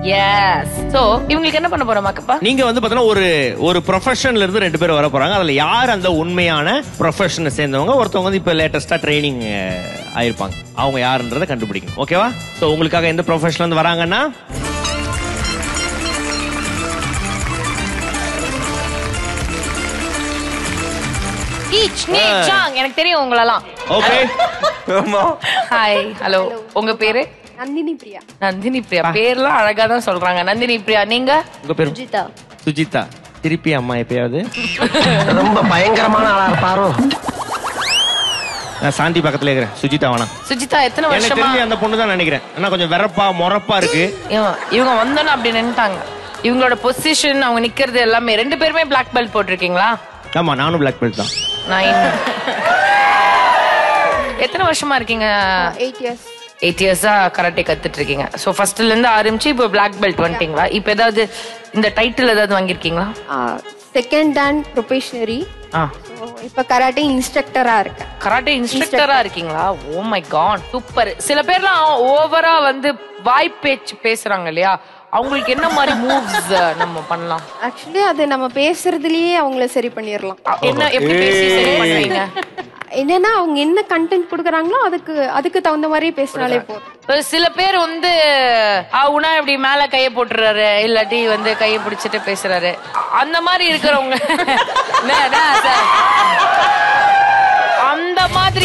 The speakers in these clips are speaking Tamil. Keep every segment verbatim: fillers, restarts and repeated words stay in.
எஸ். சோ இவங்களுக்கு என்ன பண்ண போறோம் மாக்கப்பா? நீங்க வந்து பாத்தீங்கன்னா ஒரு ஒரு ப்ரொஃபஷன்ல இருந்து ரெண்டு பேர் வர போறாங்க. அதுல யார் அந்த உண்மையான ப்ரொஃபஷனை சேர்ந்தவங்க, ஒருத்தவங்க வந்து இப்ப லேட்டஸ்டா ட்ரைனிங் ஆயிருப்பாங்க, அவங்க யாருன்றதை கண்டுபிடிக்கணும். ஓகேவா? சோ உங்களுக்காக எந்த ப்ரொஃபஷன்ல இருந்து வராங்கன்னா ஈச் நீ சாங். எனக்கு தெரியும் உங்களெல்லாம். ஓகே. Hi, hello. உங்க பேரு? நந்தினி பிரியா. நந்தினி பிரியா. பேர்லாம் அழகா தான் சொல்றாங்க. நந்தினி பிரியா. நீங்க? உங்க பேரு? சுஜிதா. சுஜிதா. திருப்பி அம்மா எப்பயாவது ரொம்ப பயங்கரமான ஆளா இருப்பாரோ? நான் சாந்தி பக்கத்துல இருக்கிறேன். சுஜிதா வேணா. சுஜிதா எத்தனை எனக்கு வருஷமா? தெரிஞ்சு அந்த பொண்ணு தான் நினைக்கிறேன். ஆனா கொஞ்சம் வெறப்பா மொறப்பா இருக்கு. இவங்க வந்தோன்னு அப்படி நின்னுட்டாங்க. இவங்களோட பொசிஷன், அவங்க நிக்கிறது எல்லாமே. ரெண்டு பேருமே பிளாக் பெல்ட் போட்டிருக்கீங்களா? ஆமா, நானும் பிளாக் பெல்ட் தான். நைன். எத்தனை வருஷமா இருக்கீங்க? Eight years. எயிட் இயர்ஸா கராட்டே கத்துட்டு இருக்கீங்க. ஸோ ஃபர்ஸ்ட்ல இருந்து ஆரம்பிச்சு இப்போ பிளாக் பெல்ட் வந்துட்டீங்களா? இப்போ ஏதாவது இந்த டைட்டில் ஏதாவது வாங்கியிருக்கீங்களா? Second dan probationary. இப்ப கராட்டே இன்ஸ்ட்ரக்டரா இருக்கேன். கராட்டே இன்ஸ்ட்ரக்டரா இருக்கீங்களா? Oh my god, super. சில பேர்லாம் ஓவரா வந்து வாய் பேச்சு பேசுறாங்க இல்லையா, அவங்களுக்கு என்ன மாதிரி மூவ்ஸ் நம்ம பண்ணலாம்? ஆக்சுவலி அது நம்ம பேசுறதுலயே அவங்கள சரி பண்ணிடலாம். என்ன எப்படி பேசி சரி பண்ணுவீங்க? என்னன்னா அவங்க என்ன கண்டென்ட் கொடுக்குறாங்களோ அதுக்கு அதுக்கு தகுந்த மாதிரி பேசினாலே போதும். சில பேர் வந்து உனா இப்படி மேல கைய போட்டுறாரு, இல்லாட்டி வந்து கைய பிடிச்சிட்டு பேசுறாரு. அந்த மாதிரி இருக்கிறவங்க அந்த மாதிரி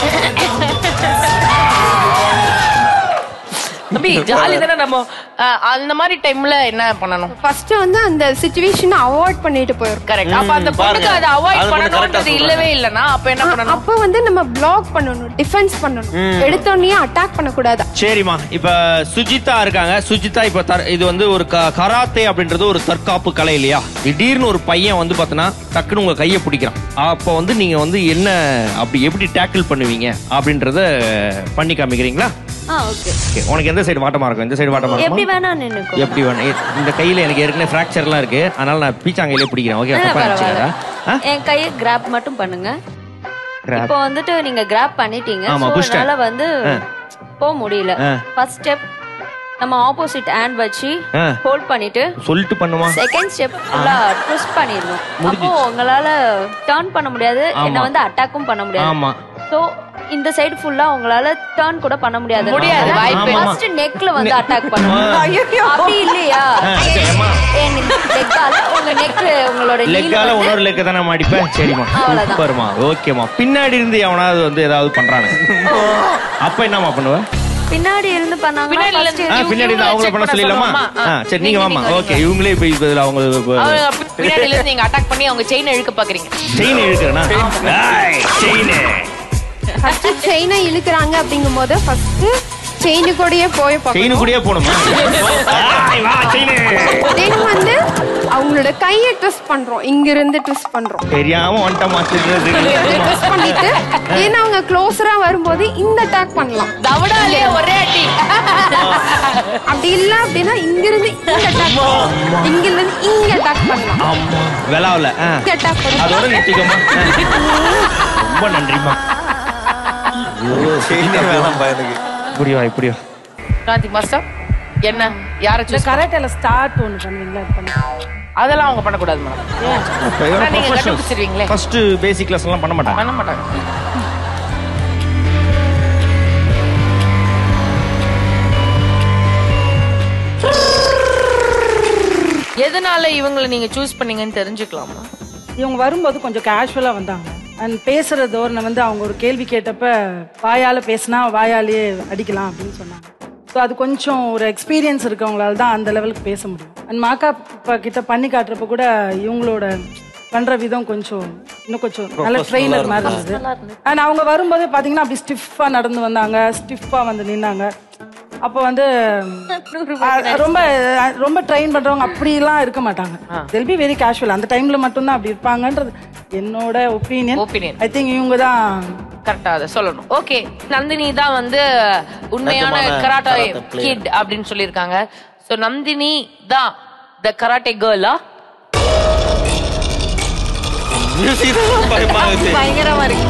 தம்பி ஜாலி தானே நம்ம. அந்த மாதிரி டைம்ல என்ன பண்ணணும்? ஃபர்ஸ்ட் வந்து அந்த சிச்சுவேஷனை அவாய்ட் பண்ணிட்டு போயிரும். கரெக்ட். அப்ப அந்த பொண்ணுக்கு அதை அவாய்ட் பண்ணணும்ன்றது இல்லவே இல்லனா அப்ப என்ன பண்ணணும்? அப்ப வந்து நம்ம பிளாக் பண்ணணும், டிஃபென்ஸ் பண்ணணும். எடுத்தோனே அட்டாக் பண்ண கூடாது. சரிமா, இப்ப சுஜிதா இருக்காங்க. சுஜிதா இப்ப இது வந்து ஒரு கராத்தே அப்படின்றது ஒரு தற்காப்பு கலை இல்லையா? திடீர்னு ஒரு பையன் வந்து பாத்தீங்கன்னா டக்குன்னு உங்க கையை பிடிக்கிறான். அப்ப வந்து நீங்க வந்து என்ன அப்படி எப்படி டேக்கிள் பண்ணுவீங்க அப்படின்றத பண்ணி காமிக்கிறீங்களா? ஓகே. உனக்கு எந்த சைடு வாட்டமா இருக்கும்? இந்த சைடு வாட்டமா இருக்கும்? எப்படி வேணா நின்னுக்கோ. எப்படி வேணா. இந்த கையில எனக்கு ஏற்கனவே ஃபிராக்சர்லாம் இருக்கு, அதனால நான் பீச்சாங்கையிலே பிடிக்கிறேன். ஓகே, தப்பா நினைச்சீங்களா? என் கையை கிராப் மட்டும் பண்ணுங்க. இப்போ வந்துட்டு நீங்க கிராப் பண்ணிட்டீங்க. அதனால வந்து போக முடியல. ஃபர்ஸ்ட் ஸ்டெப் நம்ம ஆப்போசிட் ஹேண்ட் வச்சு ஹோல்ட் பண்ணிட்டு சொல்லிட்டு பண்ணுமா. செகண்ட் ஸ்டெப் ஃபுல்லா ட்விஸ்ட் பண்ணிரணும். அப்போ உங்களால டர்ன் பண்ண முடியாது, என்ன வந்து அட்டாக்கும் பண்ண முடியாது. ஆமா. சோ இந்த சைடு ஃபுல்லா உங்களால டர்ன் கூட பண்ண முடியாது. முடியாது. ஃபர்ஸ்ட் நெக்ல வந்து அட்டாக் பண்ணணும். அப்படி இல்லையா? லெக்கால உங்க நெக் உங்களோட லெக்கால இன்னொரு லெக்க தான மாடிப்பேன். சரிமா, சூப்பர்மா. ஓகேமா. பின்னாடி இருந்து எவனாவது வந்து ஏதாவது பண்றானே, அப்ப என்னமா பண்ணுவ? பின்னாடி இருந்து பண்ணாங்க. பின்னாடி இருந்து அவங்கள பண்ண சொல்லலாமா? சரி, நீங்க வாமா. ஓகே, இவங்களே இப்ப இதுல அவங்க பின்னாடி இருந்து நீங்க அட்டாக் பண்ணி அவங்க செயின் இழுக்க பாக்குறீங்க. செயின் இழுக்கறனா? செயின் ஃபர்ஸ்ட் செயினை இழுக்குறாங்க அப்படிங்கும்போது ஃபர்ஸ்ட் செயின் கூடயே போய் பார்க்கணும். செயின் கூடயே போணுமா? வா செயின். தென் வந்து அவங்களோட கையை ட்விஸ்ட் பண்றோம். இங்க இருந்து ட்விஸ்ட் பண்றோம். தெரியாம ஒன்ட்ட மாத்திடுறது. ட்விஸ்ட் பண்ணிட்டு ஏன்னா அவங்க க்ளோஸரா வரும்போது இந்த அட்டாக் பண்ணலாம். தவடாலே ஒரே அடி. அப்படி இல்ல அப்படின்னா இங்க இருந்து இந்த அட்டாக் பண்ணலாம். இங்க இருந்து இங்க அட்டாக் பண்ணலாம். ஆமா, வெளாவல. இங்க அட்டாக் பண்ணலாம். அதோட நிறுத்திக்கோமா. ரொம்ப நன்றிமா. இப்படியா இப்படியா கார்த்திக் மாஸ்டர் என்ன யாரை சூஸ்? கராட்டேல ஸ்டார்ட் ஒன்னு பண்ணுவீங்களா? பண்ணு. அதெல்லாம் அவங்க பண்ண கூடாது மேடம். ஏன்? நீங்க கண்டுபிடிச்சிருவீங்களே. ஃபர்ஸ்ட் பேசிக் கிளாஸ் எல்லாம் பண்ண மாட்டாங்க. பண்ண மாட்டாங்க. எதனால இவங்களை நீங்க சூஸ் பண்ணீங்கன்னு தெரிஞ்சுக்கலாமா? இவங்க வரும்போது கொஞ்சம் கேஷுவலா வந்தாங்க. அண்ட் பேசுற தோரணை வந்து அவங்க ஒரு கேள்வி கேட்டப்ப வாயால பேசினா வாயாலேயே அடிக்கலாம் அப்படின்னு சொன்னாங்க. ஸோ அது கொஞ்சம் ஒரு எக்ஸ்பீரியன்ஸ் இருக்கவங்களால தான் அந்த லெவலுக்கு பேச முடியும். அண்ட் மாக்கா கிட்ட பண்ணி காட்டுறப்ப கூட இவங்களோட பண்ற விதம் கொஞ்சம் இன்னும் கொஞ்சம் நல்ல ட்ரெயினர் மாதிரி இருந்தது. அண்ட் அவங்க வரும்போது பாத்தீங்கன்னா அப்படி ஸ்டிஃபா நடந்து வந்தாங்க, ஸ்டிஃபா வந்து நின்னாங்க. அப்ப வந்து ரொம்ப ரொம்ப ட்ரெயின் பண்றவங்க அப்படிலாம் இருக்க மாட்டாங்க. they'll be very casual. அந்த டைம்ல மட்டும் தான் அப்படி இருப்பாங்கன்றது என்னோட ஒப்பீனியன். ஐ திங்க் இவங்க தான் கரெக்டா அதை சொல்லணும். ஓகே, நந்தினி தான் வந்து உண்மையான கராட்டே கிட் அப்படின்னு சொல்லியிருக்காங்க. சோ நந்தினி தான் த கராட்டே கேர்லா? பயங்கரமா இருக்கு.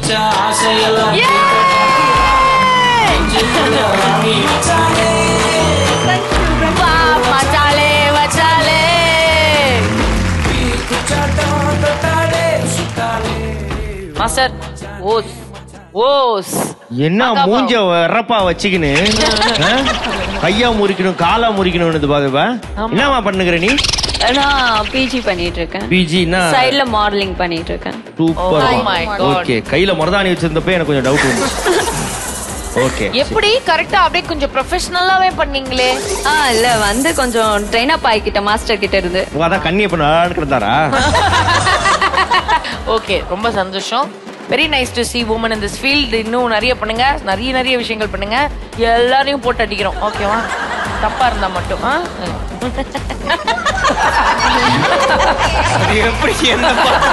மச்சாலே மச்சாலே மாஸ்டர் ஓஸ் ஓஸ் என்ன மூஞ்ச வரப்பா வச்சுக்கின்னு ஆ? கையா முறிக்கணும் காலா முறிக்கணும் பாதுபா என்னமா பண்ணுகிற நீ? நான் பிஜி பண்ணிட்டு இருக்கேன். பிஜினா சைடுல மாடலிங் பண்ணிட்டு இருக்கேன். சூப்பர். ஓகே, கையில மருதாணி வச்சிருந்தப்ப எனக்கு கொஞ்சம் டவுட் இருந்துச்சு. ஓகே, எப்படி கரெக்ட்டா அப்படியே கொஞ்சம் ப்ரொஃபஷனலாவே பண்ணீங்களே? ஆ இல்ல வந்து கொஞ்சம் ட்ரெயின் அப் ஆயிக்கிட்ட மாஸ்டர் கிட்ட இருந்து. அதான் கண்ணிய பண்ண கிடந்தாரா? ஓகே, ரொம்ப சந்தோஷம். Very nice to see women in this field. இன்னும் நிறைய பண்ணுங்க, நிறைய நிறைய விஷயங்கள் பண்ணுங்க. எல்லாரையும் போட்டு அடிக்கிறோம், ஓகேவா? தப்பா இருந்தா மட்டும். அது எப்படி என்ன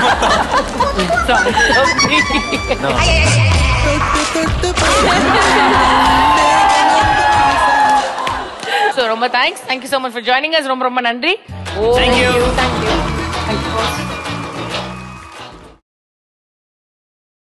So ரொம்ப thanks. Thank you so much for joining us. ரொம்ப ரொம்ப நன்றி. Thank you. Thank you. Thank you.